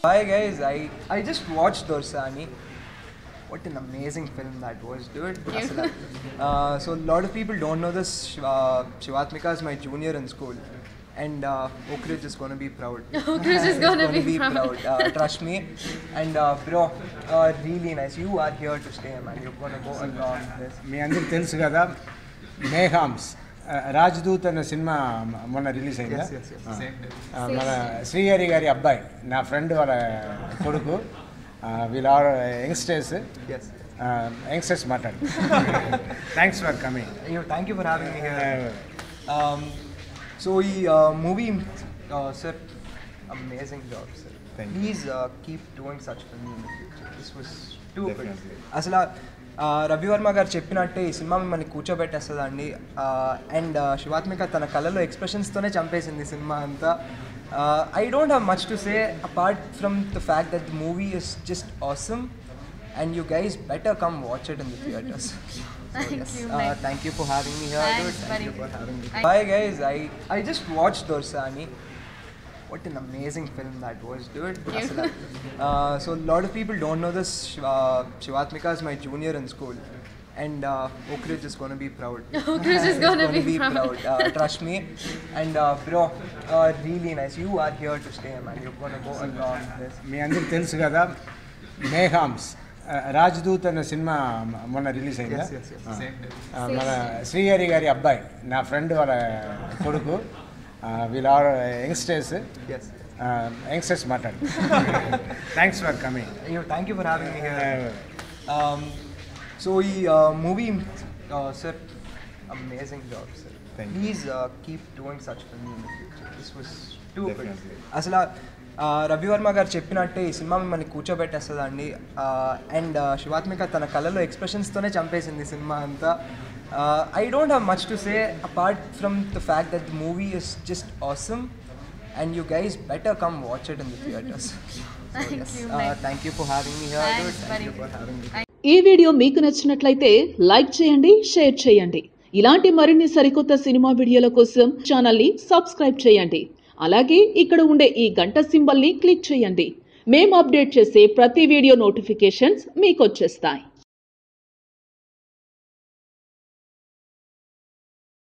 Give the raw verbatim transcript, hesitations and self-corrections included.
Hi guys, I, I just watched Dorsani. What an amazing film that was, dude. Uh, so a lot of people don't know this. Uh, Shivatmika is my junior in school. And uh, Oak Ridge is going to be proud. Oak Ridge is going to be, be proud. proud. Uh, trust me. And uh, bro, uh, really nice. You are here to stay, man. You're going to go along this. మీ అందరికి తెలుసు కదా మేఘామ్స్ రాజ్దూత్ అనే cinema మొన్న release అయిందా మన శ్రీహరి గారి అబ్బాయి నా ఫ్రెండ్ వాళ్ళ కొడుకు వీళ్ళ యంగ్స్టర్స్ యంగ్స్టర్స్ మాట్లాడు thanks for coming thank you for having me here. So ఈ movie sir amazing job sir. Please keep doing such film in the future. This was too good. అసలు రవివర్మ గారు చెప్పినట్టే ఈ సినిమా మిమ్మల్ని కూర్చోబెట్టేస్తుందండి. అండ్ శివాత్మిక తన కళలో ఎక్స్ప్రెషన్స్తోనే చంపేసింది సినిమా అంతా. I don't have much to say apart from the fact that the movie is just awesome and you guys better come watch it in the theatres. Thank you for having me here. Thanks, Thank you buddy. for having me. Hi guys, I, I just watched Dorsani. What an amazing film that was, dude. Uh, so a lot of people don't know this. Uh, Shivatmika is my junior in school. And uh, Oak Ridge is going to be proud. Oak Ridge is going to be, be proud. proud. Uh, trust me. And uh, bro, uh, really nice. You are here to stay, man. You're going to go along this. మీ అందరికి తెలుసు కదా మేఘామ్స్ రాజ్దూత్ అనే cinema మొన్న release అయిందా మన శ్రీహరి గారి అబ్బాయి నా ఫ్రెండ్ వాళ్ళ కొడుకు వీళ్ళ యంగ్స్టర్స్ యంగ్స్టర్స్ మాట్లాడు thanks for coming thank you for having me here. So ఈ movie sir amazing job sir. Please keep doing such film in the future. This was too good. అసలు రవివర్మ గారు చెప్పినట్టే ఈ సినిమా మిమ్మల్ని కూర్చోబెట్టేస్తుందండి. అండ్ శివాత్మిక తన కళలో ఎక్స్ప్రెషన్స్తోనే చంపేసింది సినిమా అంతా. I don't have much to say apart from the fact that the movie is just awesome and you guys better come watch it in the theatres. Thank you for having me here. Thank you for having me. ఈ video మీకు నచ్చినట్లయితే like చేయండి, share చేయండి. ఇలాంటి మరిన్ని సరికొత్త cinema వీడియోల కోసం ఛానల్ని సబ్స్క్రైబ్ చేయండి. అలాగే ఇక్కడ ఉండే ఈ గంట సింబల్ని క్లిక్ చేయండి. మేము అప్డేట్ చేసే ప్రతి వీడియో నోటిఫికేషన్స్ మీకు వచ్చేస్తాయి.